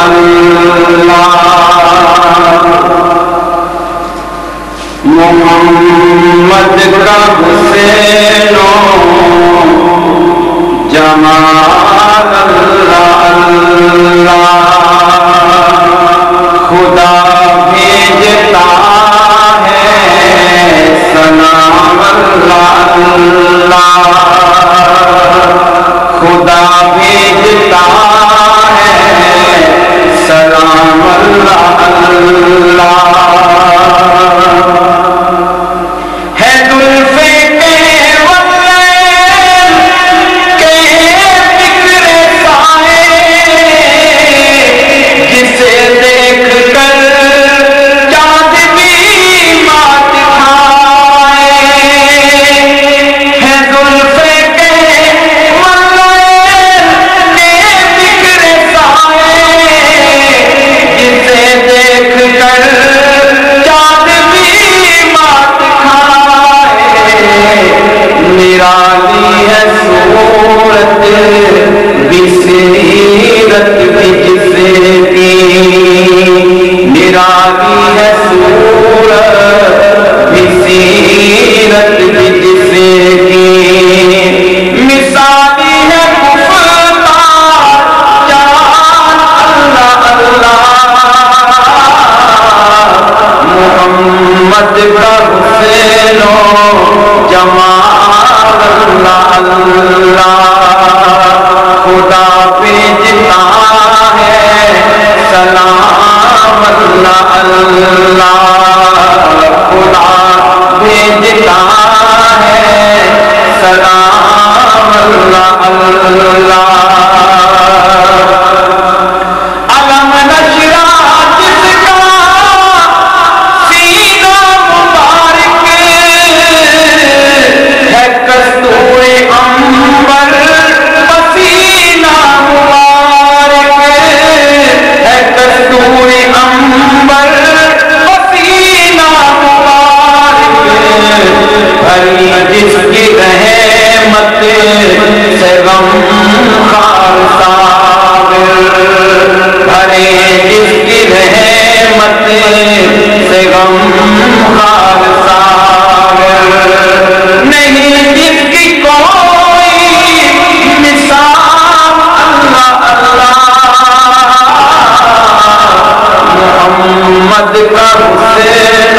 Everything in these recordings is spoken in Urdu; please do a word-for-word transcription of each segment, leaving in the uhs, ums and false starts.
محمد کا حسین جمال اللہ اللہ خدا بھیجتا ہے سلام اللہ اللہ خدا بھیجتا ہے سلام اللہ اللہ نرالی ہے صورت بصیرت بھی جس کی نرالی ہے صورت بصیرت بھی جس کی مثالی ہے گفتار جان اللہ اللہ محمد کا حسین جمال اللہ اللہ خدا بھیجتا ہے سلام اللہ اللہ خدا بھیجتا ہے سلام اللہ اللہ علم نشرح جس کا سینہ مبارک ہے کستور عنبر پسینہ مبارک ہے کستور عنبر پسینہ مبارک بھری جس کی رحمت سے غم خار صابر بھرے جس کی رحمت سے غم خار صابر نہیں جس کی کوئی مثال اللہ اللہ محمد کا حسین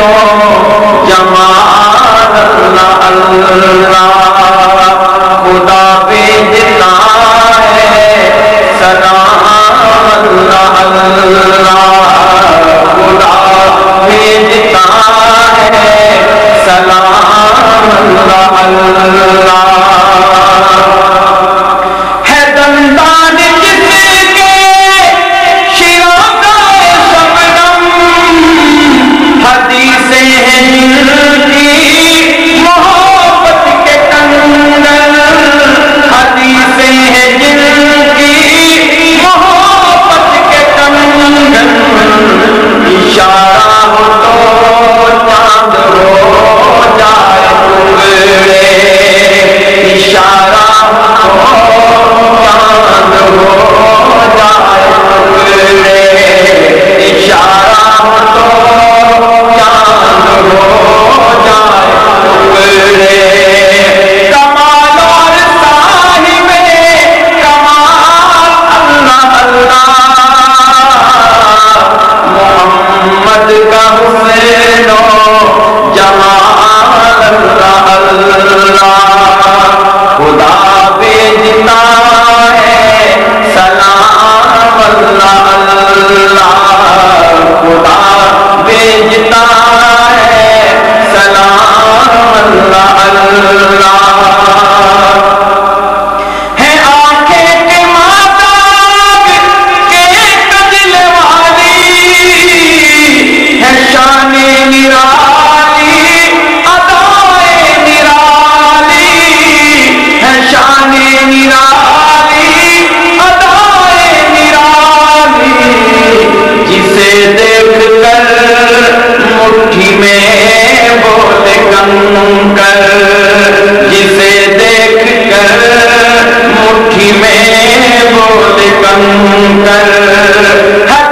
جمال اللہ اللہ خدا بھیجتا ہے سلام اللہ اللہ خدا بھیجتا ہے سلام اللہ اللہ ہے دندان جس کے شیرازہ شبنم حدیثیں ہیں جن کی محبت کے کنگن حدیثیں ہیں جن کی محبت کے کنگن اشارہ ہو تو چاند ہو جائے ٹکڑے اشارہ ہو تو چاند ہو جائے ٹکڑے اشارہ ہو تو چاند ہو جائے ٹکڑے کمال اور صاحب کمال اللہ اللہ محمد کا حسین جمال اللہ اللہ خدا بھیجتا ہے سلام اللہ اللہ خدا بھیجتا ہے سلام اللہ اللہ ہے آنکھیں کے ماتاب کے کجل والی ہے شان نرالی ادائے نرالی ہے شان نرالی ادائے نرالی جسے دیکھ کر مٹھی میں بولے کنکر جسے دیکھ کر مٹھی میں بولے کنکر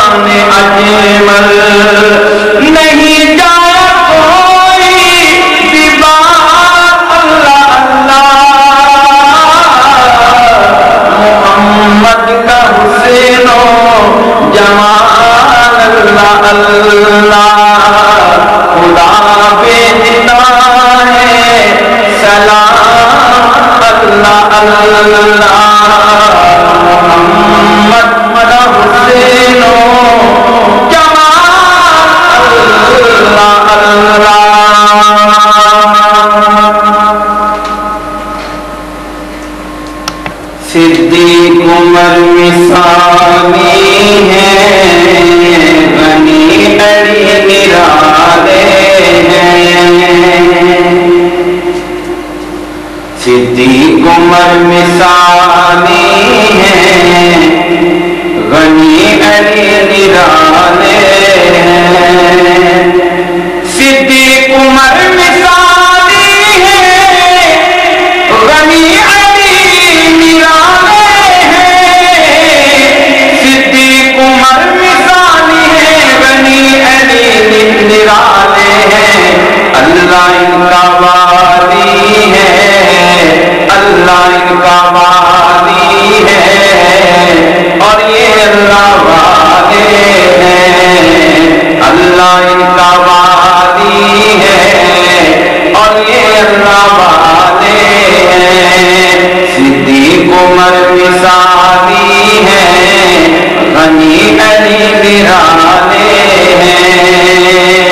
جان اجمل نہیں جایا کوئی بھی بات اللہ اللہ محمد کا حسین و جمال اللہ اللہ خدا بھیجتا ہے سلام اللہ اللہ محمد کا حسین و جمال اللہ اللہ صدیق عمر مثالی ہیں غنی علی نرالے ہیں صدیق عمر مثالی ہیں غنی علی نرالے ہیں صدیق عمر مثالی ہیں غنی اللہ ان کا والی ہے اللہ ان کا والی ہے اور یہ اللہ والے ہیں اللہ ان کا والی ہے اور یہ اللہ والے ہیں صدیق عمر مثالی ہے غنی علی نرالے ہیں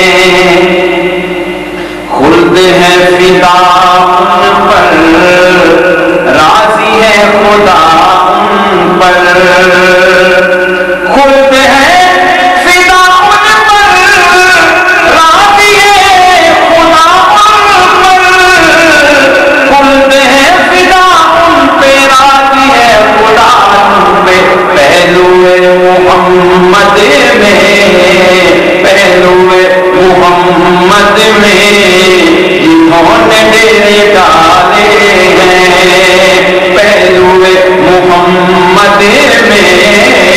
خلد ہے فدا ان پر راضی ہے خدا ان پر خلد ہے فدا ان پر راضی ہے خدا ان پر خلد ہے فدا ان پہ راضی ہے خدا ان پہ پہلو محمد میں پہلو محمد میں جنہوں نے ڈیرے ڈالے ہیں پہلو محمد میں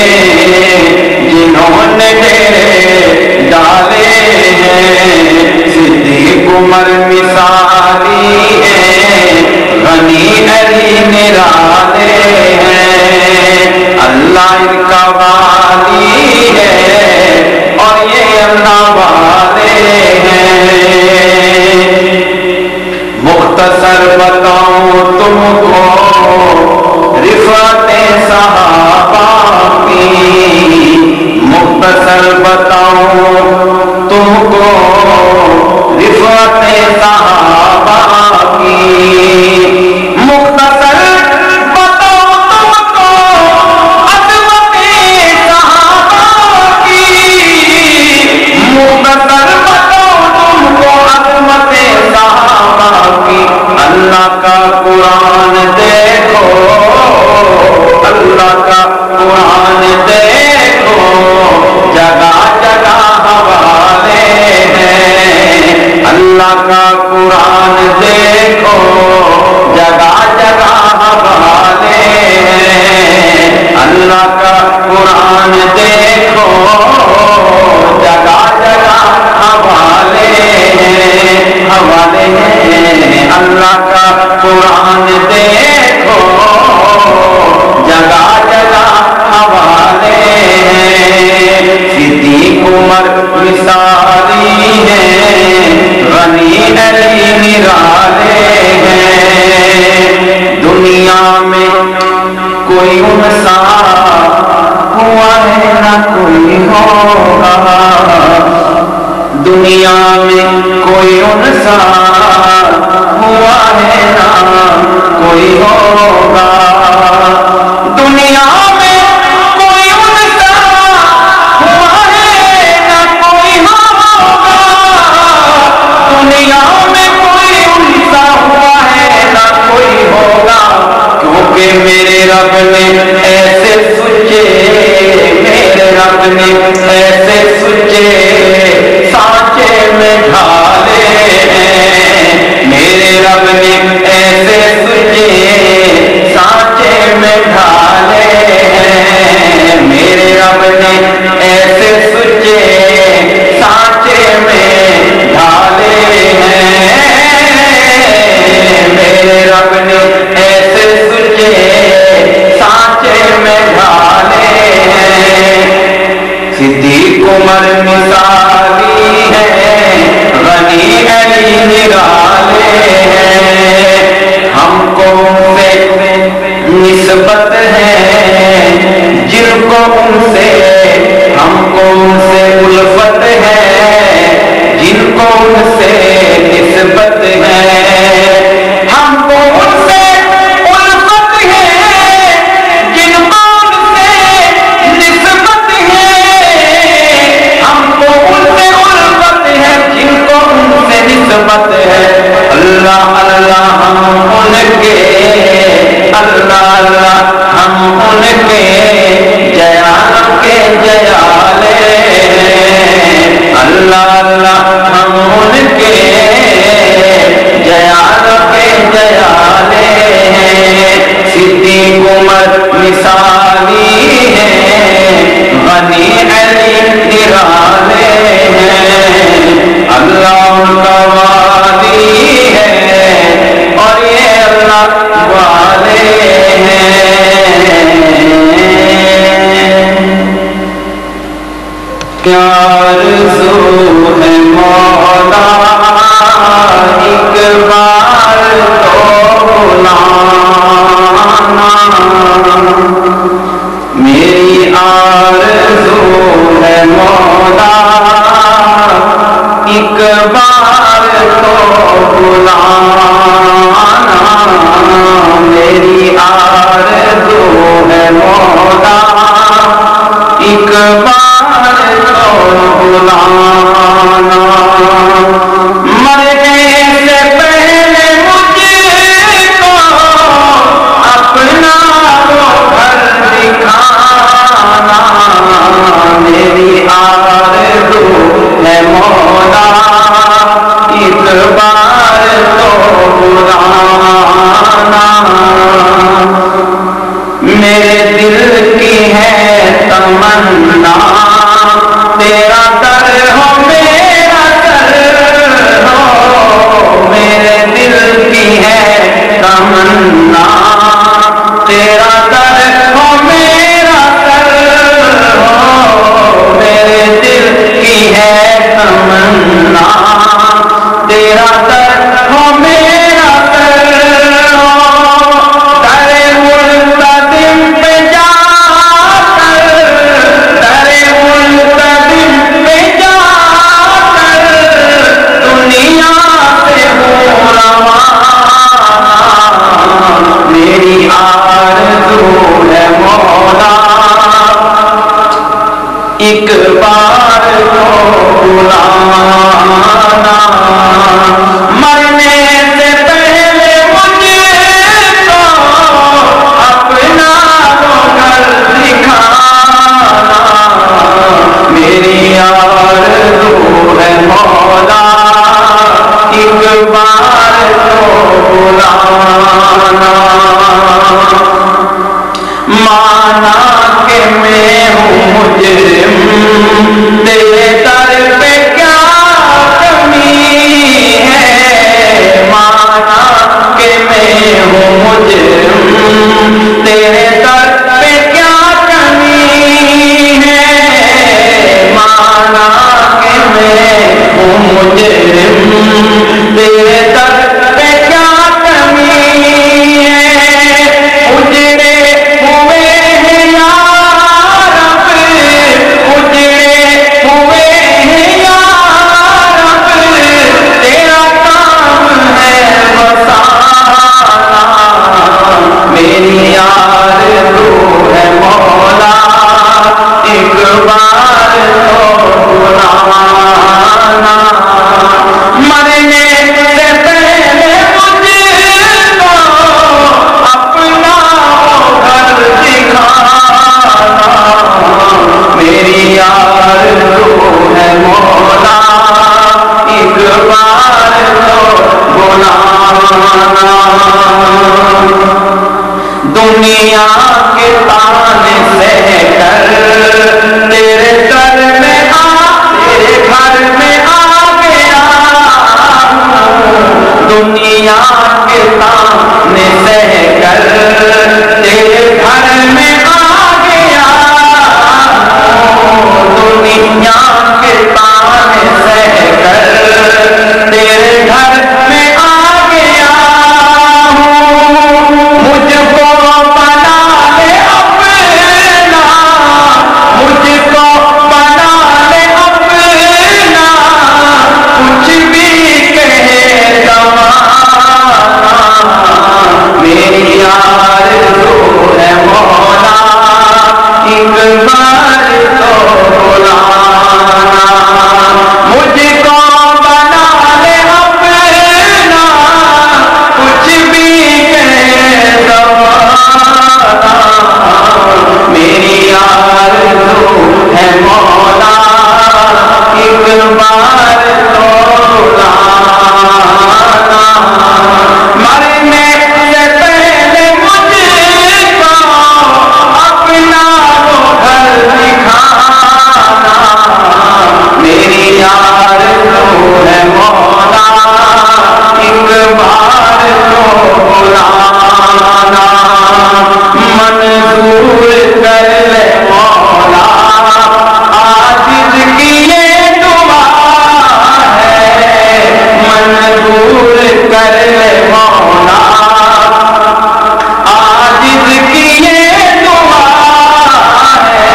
جنہوں نے ڈیرے ڈالے ہیں صدیق عمر مثالی ہیں غنی علی نرالے ہیں اللہ ان کا والی ہے اور یہ اللہ والے ہیں مختصر بتاؤں تم کو رفعت صحابہ کی مختصر بتاؤں تم کو رفعت صحابہ کی مختصر بتاؤں تم کو عظمت صحابہ کی مختصر بتاؤں تم کو عظمت صحابہ کی اللہ کا قرآن دیکھو اللہ کا قرآن دیکھو جگہ جگہ حوالے ہیں اللہ کا قرآن دیکھو جگہ جگہ حوالے ہیں اللہ کا قرآن دیکھو جگہ جگہ حوالے ہیں حوالے ہیں اللہ کا قرآن دیکھو جگہ جگہ حوالے ہیں صدیق عمر مثالی ہیں غنی علی نرالے ہیں دنیا میں کوئی ان سا ہوا ہے نہ کوئی ہوگا دنیا میں کوئی ان سا ہوا ہے نہ کوئی ہوگا دنیا میں کوئی ان سا ہوا ہے نہ کوئی ہوگا دنیا میں کوئی ان سا ہوا ہے نہ کوئی ہوگا کیونکہ میرے رب نے ایسے سچے میرے رب نے ایسے سچے سانچے میں ڈھالے ہیں میرے رب نے ایسے سچے عمر مثالی ہے، غنی علی نرالے ہیں، ہم کو ان سے نسبت ہے، جن کو ان سے ہم کو ان سے الفت ہے، جن کو ان سے نسبت ہے، ہم کو ان سے الفت ہے، جن کو ان سے نسبت ہے، ہم کو ان سے الفت ہے، جن کو ان سے نسبت ہے، اللہ اللہ ہم ان کے، اللہ اللہ ہم ان کے جیال کے جیالے ہیں، اللہ اللہ ہم ان کے جیال کے جیالے ہیں، صدیق عمر مثالی ہیں، غنی علی نرالے ہیں، اللہ ان کا والی ہے اور یہ اللہ والے ہیں۔ کیا آرزو ہے مولا ایک بار تو بلانا، میری آرزو ہے مولا ایک بار تو بلانا، میری آرزو ہے مولا ایک بار تو بلانا، مرنے سے پہلے مجھ کو اپنا وہ گھر دکھانا، میری آرزو ہے مولا ایک بار تو بلانا، میرے دل کی ہے تمنا تیرا در ہو میرا در ہو، میرے دل کی ہے تمنا تیرا در ہو میرا در ہو، میرے دل کی ہے تمنا تیرا در ہو میرا در ہو، در ملتزم پہ جا کر، در ملتزم پہ جا کر دنیا سے ہو روانہ، میری آرزو ہے مولا ایک بار تو بلانا، مرنے سے پہلے مجھے تو اپنا وہ گھر دکھانا، میری آرزو ہے مولا ایک بار تو بلانا، مانا کہ میں ہوں مجرم تیرے در پہ کیا کمی ہے، مانا کہ میں ہوں مجرم تیرے در پہ کیا کمی ہے، مانا کہ میں ہوں مجرم تیرے در پہ کیا کمی ہے، اجڑے ہوئے ہیں یا رب، اجڑے ہوئے ہیں یا رب، تیرا کام ہے بسانا، میری آرزو ہے مولا ایک بار تو بلانا، مرنے سے پہلے مجھ کو اپنا وہ گھر دکھانا، میری آرزو ہے مولا ایک بار تو بلانا، دنیا کے تانے سہ کر تیرے در میں آ، تیرے گھر میں آ گیا، دنیا کے تانے سہ کر تیرے گھر میں آ گیا، دنیا بار تو لانا، مرنے سے پہلے مجھ کو اپنا وہ گھر دکھانا، میری آرزو ہے مولا ایک بار تو بلانا، منظور کر لے مولا عاجز کی یہ دعا ہے، منظور کر لے مولا عاجز کی یہ دعا ہے،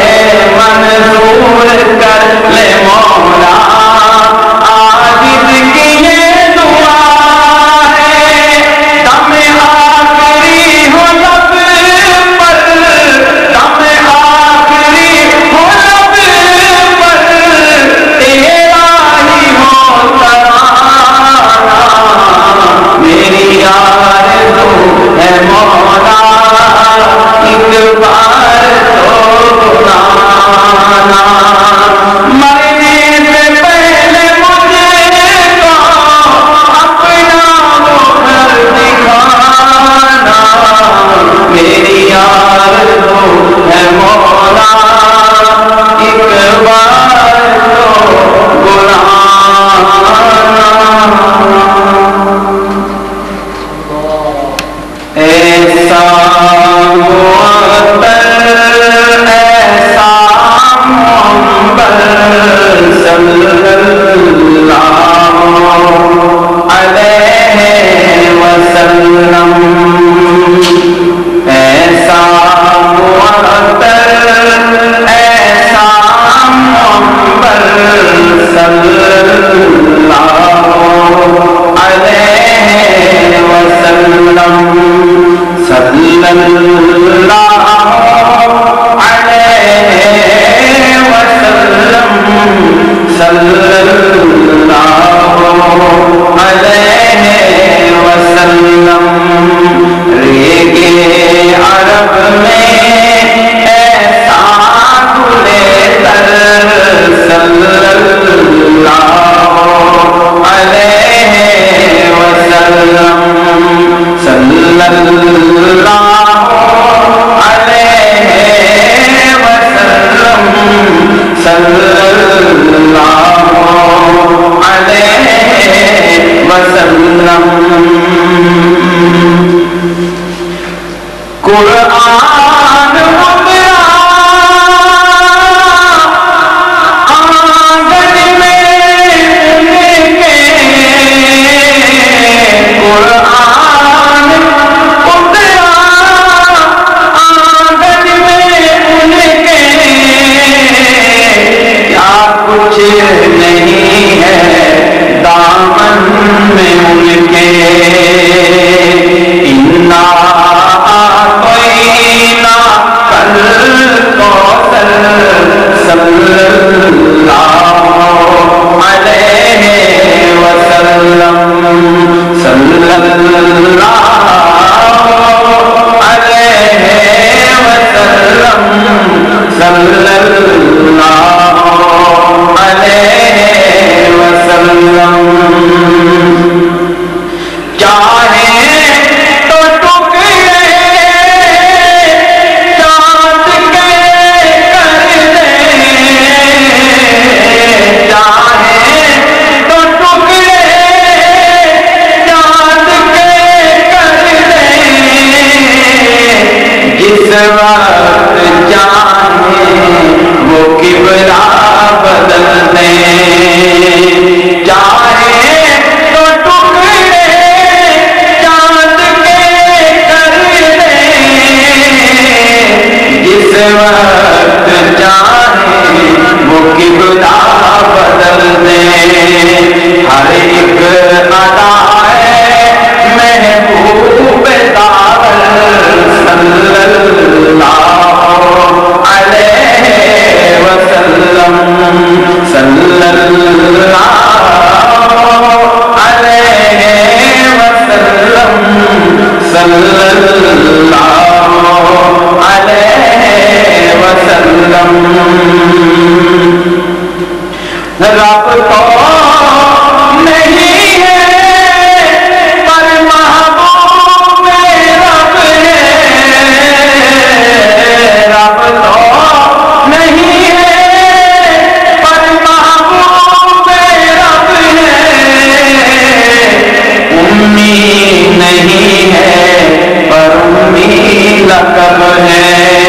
منظور کر لے مولا عاجز کی یہ دعا ہے، دم آخری ہو لب پر، دم آخری ہو لب پر، تیرا ہی ہو ترانہ، میری آرزو ہے مولا ایک بار تو بلانا، مرنے سے پہلے مجھ کو اپنا وہ گھر دکھانا، میری آرزو ہے مولا ایک بار تو بلانا۔ ایسا معطر ایسا منبر صلی اللہ علیہ وسلم، ایسا معطر ایسا منبر صلی اللہ علیہ وسلم، صلی اللہ علیہ وسلم، صلی اللہ علیہ وسلم، ریگے عرب میں ایسا گلے تر صلی اللہ علیہ وسلم، صلی اللہ علیہ وسلم، صلی اللہ علیہ وسلم، قرآن اترا آنگن میں ان کے، قرآن اترا آنگن میں ان کے، کیا کچھ نہیں ہے دامن میں ان کے، انا اعطینا کل کوثر صلی اللہ علیہ وسلم، صلی اللہ علیہ وسلم، صلی اللہ علیہ وسلم، چاہے تو ٹکڑے چاند کے کر دے، چاہے تو ٹکڑے چاند کے کر دے، جس وقت چاہے وہ قبلہ بدل دے، چاہے تو ٹکڑے چاند کے کر دے، جس وقت چاہے وہ قبلہ بدل دے، ہر ایک ادا ہے محبوب داور صلی اللہ علیہ وسلم، رب تو نہیں ہے پر محبوب رب ہے، رب تو نہیں ہے پر محبوب رب ہے، امی نہیں ہے پر امی لقب ہے،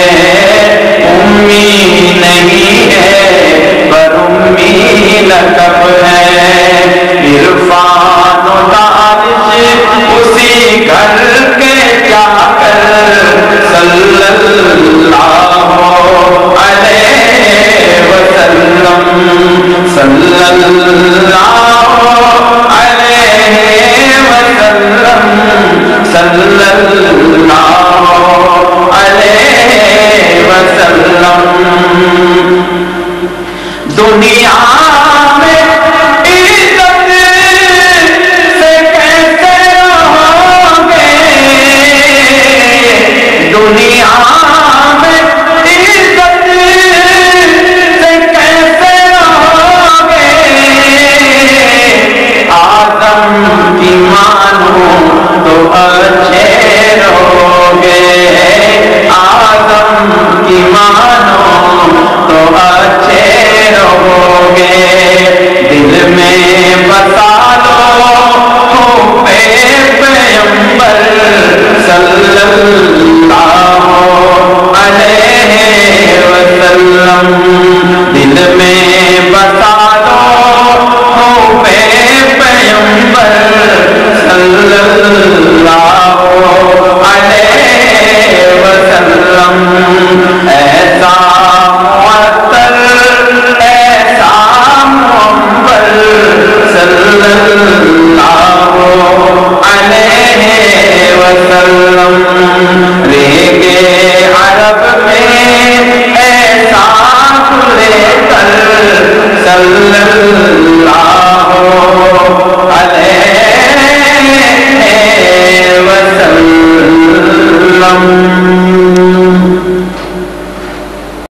امی نہیں ہے پر امی لقب ہے، عرفان و دانش اسی گھر کے جا کر صلی اللہ علیہ وسلم، صلی اللہ علیہ وسلم، صلی اللہ علیہ وسلم۔ دنیا میں عزت سے کیسے رہو گے، دنیا میں عزت سے کیسے رہو گے، آدم کی مانو تو اچھے رہو گے، آدم کی مانو تو اچھے رہو گے، دل میں بسا لو حب پیغمبر صلی اللہ علیہ وسلم، دل میں بسا لو حب پیغمبر صلی اللہ علیہ وسلم، ایسا معطر ایسا محمد صلی اللہ علیہ وسلم، ریگے عرب میں ایسا کھلے کر صلی